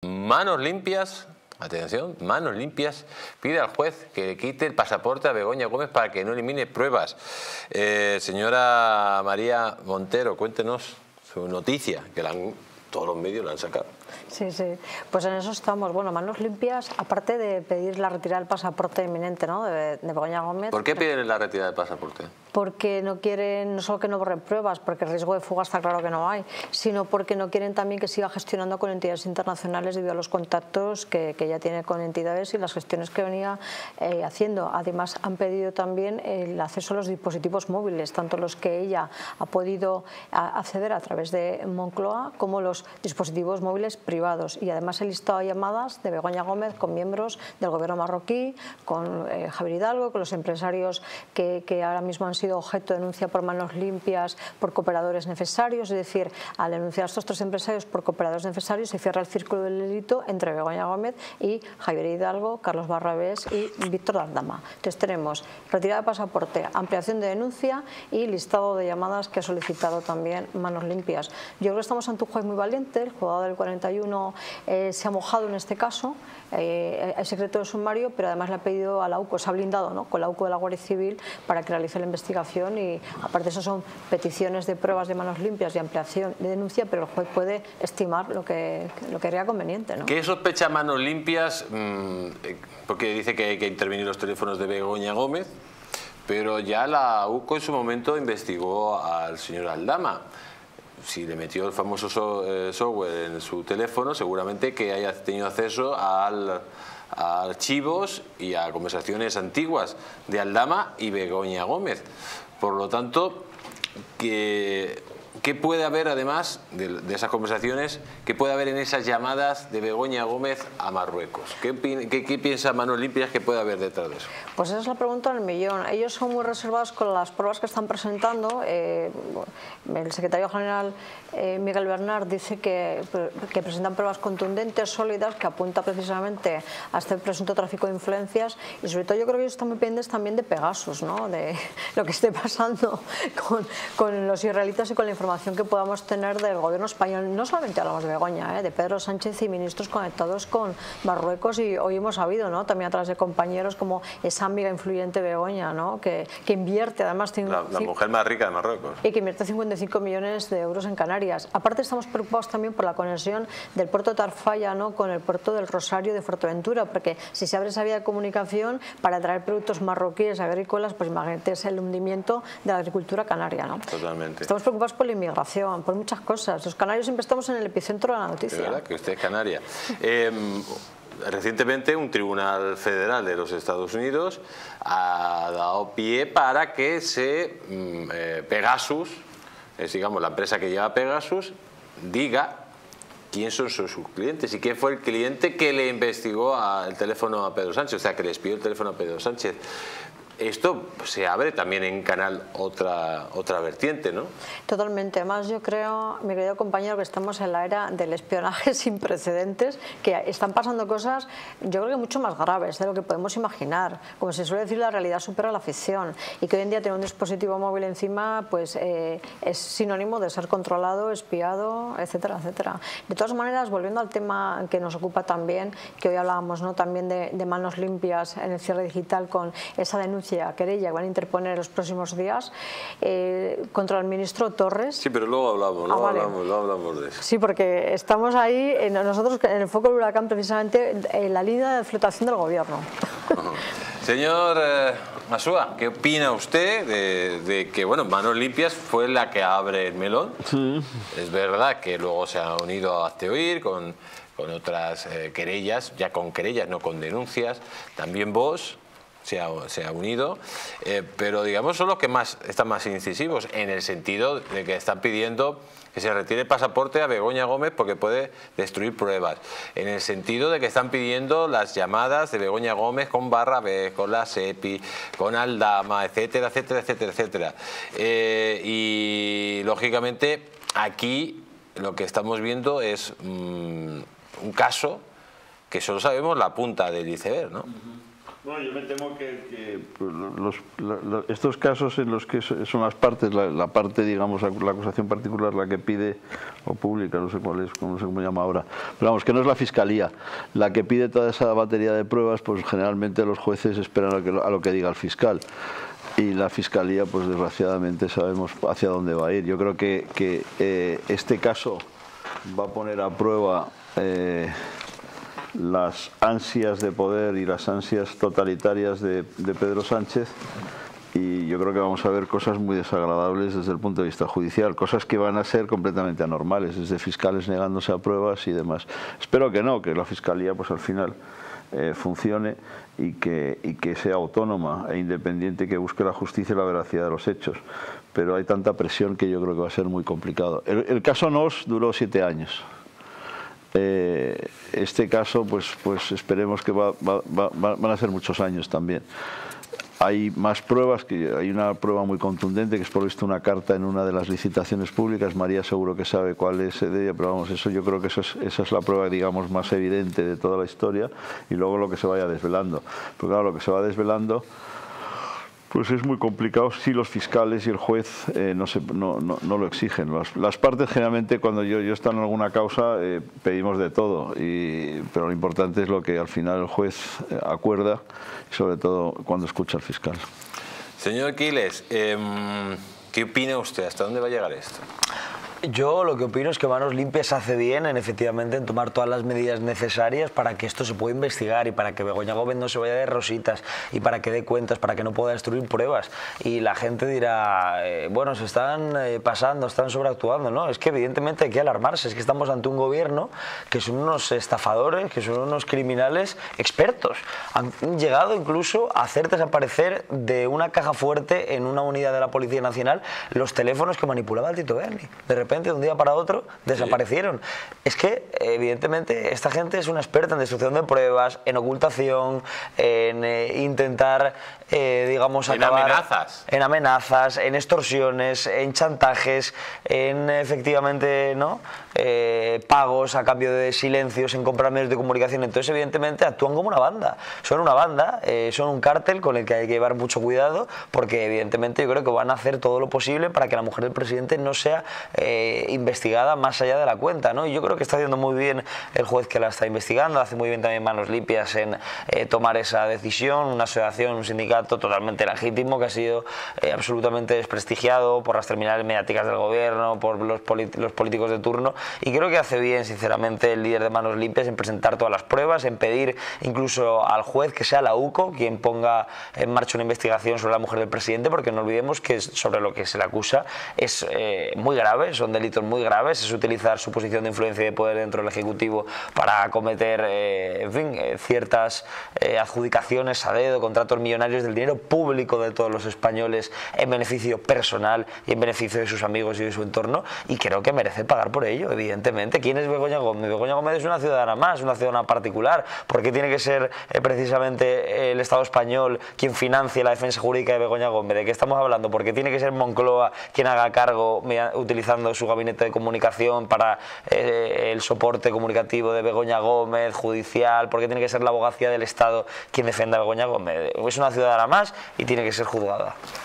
Manos Limpias, atención, Manos Limpias pide al juez que le quite el pasaporte a Begoña Gómez para que no elimine pruebas. Señora María Montero, cuéntenos su noticia, que todos los medios la han sacado. Sí, sí, pues en eso estamos. Bueno, Manos Limpias, aparte de pedir la retirada del pasaporte inminente, ¿no?, de Begoña Gómez. ¿Por qué piden la retirada del pasaporte? Porque no quieren, no solo que no borren pruebas, porque el riesgo de fuga está claro que no hay, sino porque no quieren también que siga gestionando con entidades internacionales debido a los contactos que ya tiene con entidades y las gestiones que venía haciendo. Además, han pedido también el acceso a los dispositivos móviles, tanto los que ella ha podido acceder a través de Moncloa como los dispositivos móviles privados. Y además el listado de llamadas de Begoña Gómez con miembros del gobierno marroquí, con Javier Hidalgo, con los empresarios que ahora mismo han sido objeto de denuncia por Manos Limpias por cooperadores necesarios. Es decir, al denunciar a estos tres empresarios por cooperadores necesarios se cierra el círculo del delito entre Begoña Gómez y Javier Hidalgo, Carlos Barrabés y Víctor Aldama. Entonces tenemos retirada de pasaporte, ampliación de denuncia y listado de llamadas que ha solicitado también Manos Limpias. Yo creo que estamos ante un juez muy valiente. El juzgado del 41 se ha mojado en este caso, el secreto de sumario, pero además le ha pedido a la UCO, se ha blindado, ¿no?, con la UCO de la Guardia Civil para que realice la investigación, y aparte de eso son peticiones de pruebas de Manos Limpias y ampliación de denuncia, pero el juez puede estimar lo que crea conveniente, ¿no? ¿Qué sospecha Manos Limpias? Porque dice que hay que intervenir los teléfonos de Begoña Gómez, pero ya la UCO en su momento investigó al señor Aldama. Si le metió el famoso software en su teléfono, seguramente que haya tenido acceso a archivos y a conversaciones antiguas de Aldama y Begoña Gómez. Por lo tanto, ¿qué puede haber, además de esas conversaciones, qué puede haber en esas llamadas de Begoña Gómez a Marruecos? ¿Qué piensa Manos Limpias que puede haber detrás de eso? Pues esa es la pregunta del millón. Ellos son muy reservados con las pruebas que están presentando. El secretario general Miguel Bernard dice que presentan pruebas contundentes, sólidas, que apunta precisamente a este presunto tráfico de influencias, y sobre todo yo creo que ellos están muy pendientes también de Pegasus, ¿no?, de lo que esté pasando con los israelitas y con la información que podamos tener del gobierno español. No solamente hablamos de Begoña, de Pedro Sánchez y ministros conectados con Marruecos, y hoy hemos sabido, ¿no?, también a través de compañeros, como esa amiga influyente Begoña, ¿no?, que invierte además la mujer más rica de Marruecos, y que invierte 55 millones de euros en Canarias. Aparte estamos preocupados también por la conexión del puerto de Tarfaya, ¿no?, con el puerto del Rosario de Fuerteventura, porque si se abre esa vía de comunicación para traer productos marroquíes agrícolas, pues imagínate, es el hundimiento de la agricultura canaria, ¿no? Totalmente. Estamos preocupados por la inmigración, por muchas cosas. Los canarios siempre estamos en el epicentro de la noticia. De verdad que usted es canaria. Recientemente un tribunal federal de los Estados Unidos ha dado pie para que Pegasus, digamos la empresa que lleva Pegasus, diga quién son sus clientes y quién fue el cliente que le investigó el teléfono a Pedro Sánchez, o sea, que les pidió el teléfono a Pedro Sánchez. Esto se abre también en Canal otra vertiente, ¿no? Totalmente. Además, yo creo, mi querido compañero, que estamos en la era del espionaje sin precedentes, que están pasando cosas, yo creo que mucho más graves de lo que podemos imaginar. Como se suele decir, la realidad supera la ficción, y que hoy en día tener un dispositivo móvil encima pues es sinónimo de ser controlado, espiado, etcétera, etcétera. De todas maneras, volviendo al tema que nos ocupa también, que hoy hablábamos, ¿no?, también de Manos Limpias en el cierre digital, con esa denuncia, querella que van a interponer en los próximos días contra el ministro Torres. Sí, pero luego hablamos, hablamos de eso. Sí, porque estamos ahí, nosotros en el foco del huracán, precisamente en la línea de flotación del gobierno. Señor Masúa, ¿qué opina usted de que, bueno, Manos Limpias fue la que abre el melón? Sí. Es verdad que luego se ha unido a Hazte con otras querellas, ya con querellas, no con denuncias. También vos se ha unido, pero digamos son los que están más incisivos, en el sentido de que están pidiendo que se retire el pasaporte a Begoña Gómez porque puede destruir pruebas, en el sentido de que están pidiendo las llamadas de Begoña Gómez con Barrabés, con la SEPI, con Aldama, etcétera, etcétera, etcétera, etcétera. Y lógicamente aquí lo que estamos viendo es un caso que solo sabemos la punta del iceberg, ¿no? Bueno, yo me temo que estos casos en los que son las partes, la parte, digamos, la acusación particular, la que pide, o pública, no sé cuál es, no sé cómo se llama ahora, pero vamos, que no es la Fiscalía, la que pide toda esa batería de pruebas, pues generalmente los jueces esperan a lo que diga el fiscal. Y la Fiscalía, pues desgraciadamente sabemos hacia dónde va a ir. Yo creo que este caso va a poner a prueba las ansias de poder y las ansias totalitarias de Pedro Sánchez, y yo creo que vamos a ver cosas muy desagradables desde el punto de vista judicial, cosas que van a ser completamente anormales, desde fiscales negándose a pruebas y demás. Espero que no, que la Fiscalía pues al final funcione y que sea autónoma e independiente, que busque la justicia y la veracidad de los hechos, pero hay tanta presión que yo creo que va a ser muy complicado. El caso Nos duró 7 años. Este caso pues esperemos que van a ser muchos años también. Hay más pruebas, que hay una prueba muy contundente, que es por visto una carta en una de las licitaciones públicas. María seguro que sabe cuál es de ella, pero vamos, eso yo creo que esa es la prueba, digamos, más evidente de toda la historia, y luego lo que se vaya desvelando. Pero claro, lo que se va desvelando pues es muy complicado si los fiscales y el juez no lo exigen. Las partes generalmente, cuando yo estoy en alguna causa, pedimos de todo, pero lo importante es lo que al final el juez acuerda, y sobre todo cuando escucha al fiscal. Señor Quiles, ¿qué opina usted? ¿Hasta dónde va a llegar esto? Yo lo que opino es que Manos Limpias hace bien efectivamente en tomar todas las medidas necesarias para que esto se pueda investigar y para que Begoña Gómez no se vaya de rositas y para que dé cuentas, para que no pueda destruir pruebas. Y la gente dirá, bueno, se están pasando, están sobreactuando. No, es que evidentemente hay que alarmarse, es que estamos ante un gobierno que son unos estafadores, que son unos criminales expertos. Han llegado incluso a hacer desaparecer de una caja fuerte en una unidad de la Policía Nacional los teléfonos que manipulaba el Tito Berni. De repente, de un día para otro, desaparecieron. Es que, evidentemente, esta gente es una experta en destrucción de pruebas, en ocultación, en intentar, digamos, acabar... En amenazas, en extorsiones, en chantajes, en, efectivamente, ¿no?, pagos a cambio de silencios, en comprar medios de comunicación. Entonces, evidentemente, actúan como una banda. Son una banda, son un cártel con el que hay que llevar mucho cuidado, porque, evidentemente, yo creo que van a hacer todo lo posible para que la mujer del presidente no sea investigada más allá de la cuenta, ¿no? Y yo creo que está haciendo muy bien el juez que la está investigando, hace muy bien también Manos Limpias en tomar esa decisión, una asociación, un sindicato totalmente legítimo que ha sido absolutamente desprestigiado por las terminales mediáticas del gobierno, por los políticos de turno, y creo que hace bien, sinceramente, el líder de Manos Limpias en presentar todas las pruebas, en pedir incluso al juez que sea la UCO quien ponga en marcha una investigación sobre la mujer del presidente, porque no olvidemos que sobre lo que se le acusa es muy grave, son delitos muy graves, es utilizar su posición de influencia y de poder dentro del Ejecutivo para cometer, en fin, ciertas adjudicaciones a dedo, contratos millonarios del dinero público de todos los españoles en beneficio personal y en beneficio de sus amigos y de su entorno, y creo que merece pagar por ello, evidentemente. ¿Quién es Begoña Gómez? Begoña Gómez es una ciudadana más, una ciudadana particular. ¿Por qué tiene que ser precisamente el Estado español quien financie la defensa jurídica de Begoña Gómez? ¿De qué estamos hablando? ¿Por qué tiene que ser Moncloa quien haga cargo utilizando su gabinete de comunicación para el soporte comunicativo de Begoña Gómez, judicial? ¿Por qué tiene que ser la abogacía del Estado quien defienda a Begoña Gómez? Es una ciudadana más y tiene que ser juzgada.